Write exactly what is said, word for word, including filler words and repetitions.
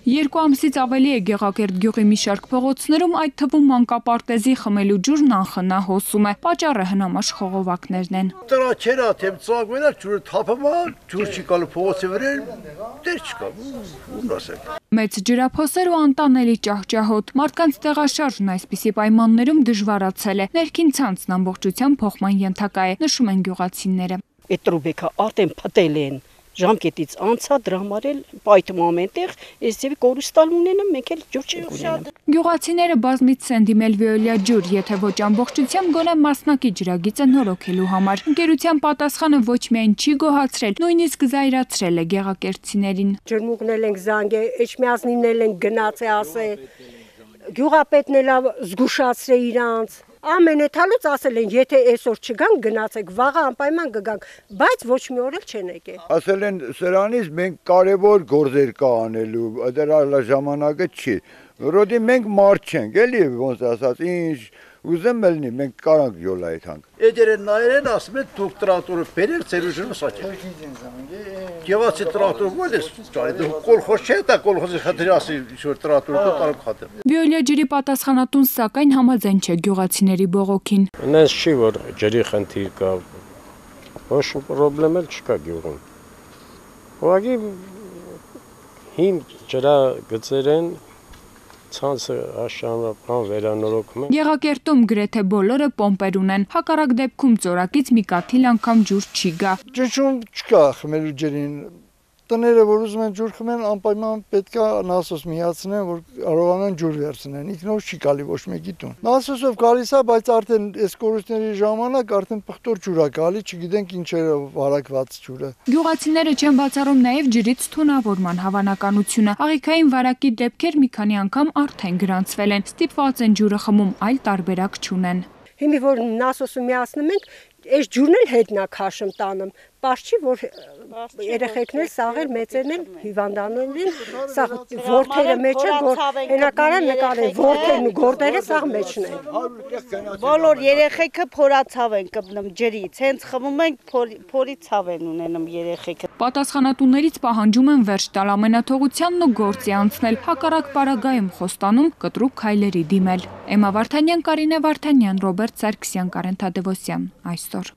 Երկու ամսից ավելի է Գեղակերտ գյուղի մի շարք փողոցներում, այդ թվում մանկապարտեզի խմելու ջուրն անխնա հոսում է։ Պատճառը հնամաշ խողովակներն են։ Դրա չերա թեմ ծագվելա ջուրը թափվա, ջուր չի գալու փողոցի վրա, դեր չկա։ Ում ասել։ Մեծ ջրափոսեր ու անտանելի ճահճահոտ։ Մարդկանց տեղաշարժն այսպիսի պայմաններում դժվարացել է։ Ներքին ցանցն ամբողջությամբ փոխման ենթակա է, նշում են գյուղացիները։ Այդ տրուբեկը ատեն փտել են։ Ժամկետից անցա դրա համար էլ պայթում ամենտեղ, այսպես կորուստալ ունենամ, մենք էլ ջուր չենք ունենամ։ Գյուղացիները բազմից են դիմել վիոլյա ջուր, եթե ոչ ամբողջությամբ գոնե մասնակի ջրագիծը նորոգելու համար։ Ընկերության պատասխանը ոչ միայն չի գոհացրել, նույնիսկ զայրացրել է գեղակերտցիներին։ Ջրմուղնել ենք զանգե, էջմիածնինել ենք գնաց է ասե, գյուղապետն էլ զգուշացրե իրանց։ Ամենեթալուց ասել են, եթե այսօր չգան, գնացեք, վաղը անպայման կգանք, բայց ոչ մի օր էլ չեն եկել։ Ասել են սրանից մենք կարևոր գործեր կա անելու, դրա ժամանակը չի։ Որովհետեւ մենք մարդ չենք, էլի ոնց ասած, ինչ ուզեմ ելնի, մենք կարանք յոլա այդանք։ Էդերը նայեն ասում են դուք տրակտորը բերեք, ծեր ուժը սաճեք։ Գեղացի տրակտոր ո՞ր է, դու կոլխոզ չէ, դա կոլխոզի խնդրի ասի, որ տրակտորը տարակ խաթը։ Վիոլյա ջրի պատասխանատուն սակայն համաձայն չէ գյուղացիների բողոքին։ Այնպես չի, որ ջրի խնդիր կա, ոչ պրոբլեմ էլ չկա գյուղում։ Ուղղակի հին ջրագծեր են ցանցը աշնանական վերանորոգում են։ Գեղակերտում գրեթե բոլորը պոմպեր ունեն, հակառակ դեպքում ծորակից մի կաթիլ անգամ ջուր չի գա։ Ջրում չկա խմելու ջրին։ Տները, որ ուզում են ջուր խմեն, անպայման պետք է նասոս միացնեն, որ կարողանան ջուր վերցնեն։ Ինքնով չի գալի ոչ մեկի տուն։ Նասոսով գալիս է, բայց արդեն այս կորուստների ժամանակ արդեն պղտոր ջուր է գալի, չգիտենք ինչերը վարակված ջուրը։ Գյուղացիները չեն բացառում նաև ջրից թունավորման հավանականությունը։ Աղիքային վարակի դեպքեր մի քանի անգամ արդեն գրանցվել են։ Ստիպված են ջուրը խմում, այլ տարբերակ չունեն։ Հիմի որ նասոսը միացնում ենք, այս ջուրն էլ հետնա քաշում տանում։ Պարզ չի, որ երեխեքն էլ սաղեր մեծերն էլ հիվանդանոն են, սաղ որդերը մեջը, հենակարան նկարեն, որդերն ու գորդերը սաղ մեջն են։ Բոլոր երեխեքը փորացավ են կպնում ջրից, հենց խմում են փորի ցավ են ունենում երեխեքը։ Պատասխանատուներից պահանջում են վերջ տալ ամենաթողությանն ու գործի անցնել, հակառակ պարագայում խոստանում կտրուկ քայլերի դիմել։ Էմմա Վարդանյան, Կարինե Վարդանյան, Ռոբերտ Սարգսյան, Կարեն Թադևոսյան, այսօր։